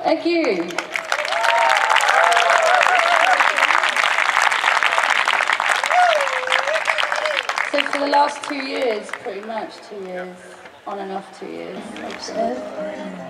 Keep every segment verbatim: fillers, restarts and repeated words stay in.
Thank you. So for the last two years, pretty much two years, on and off two years, I've said.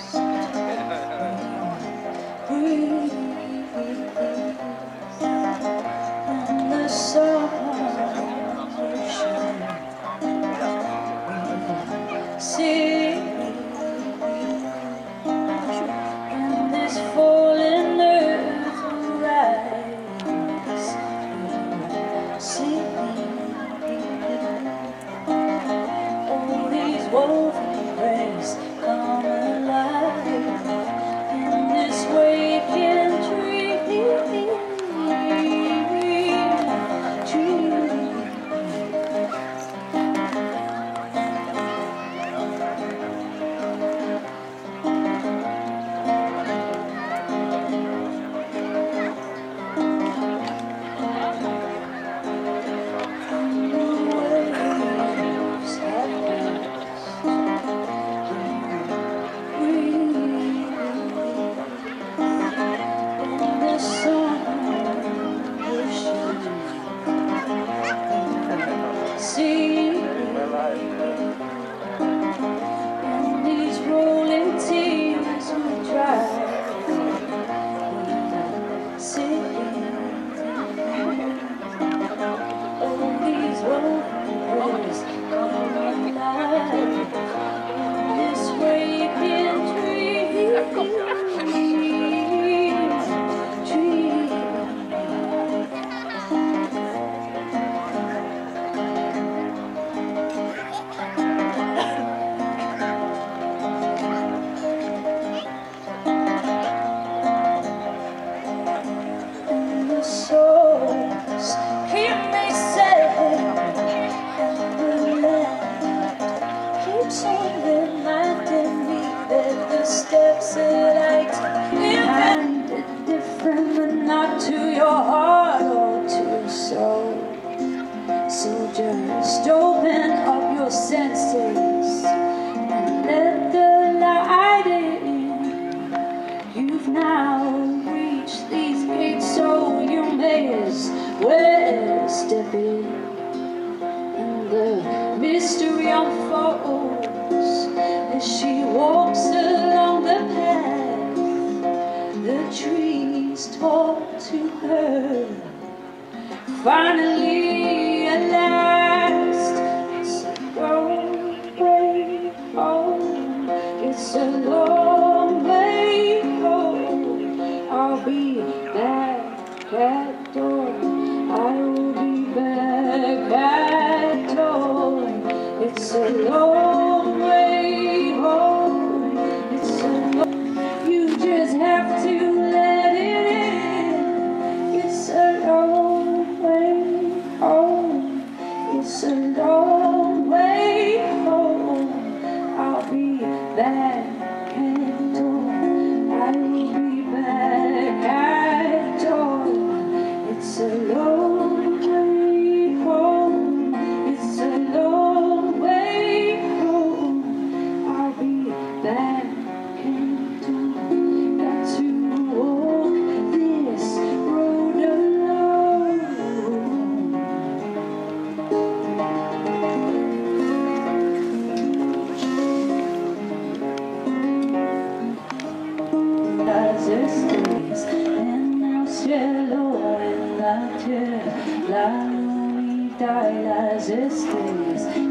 Just open up your senses and let the light in. You've now reached these gates, so you may as well step in. And the mystery unfolds as she walks along the path. The trees talk to her. Finally, at last, it's a long way home. It's a long way home. I'll be back at dawn. I will be back at dawn. It's a long way home. It's a long. You just have to let it in. It's a long. It's a long way home. I'll be back at dawn. I will be back at dawn. It's a long way home. It's a long way home. I'll be back at dawn. Got to walk this road alone. And now cielo en la tierra, la unidad y las estrellas.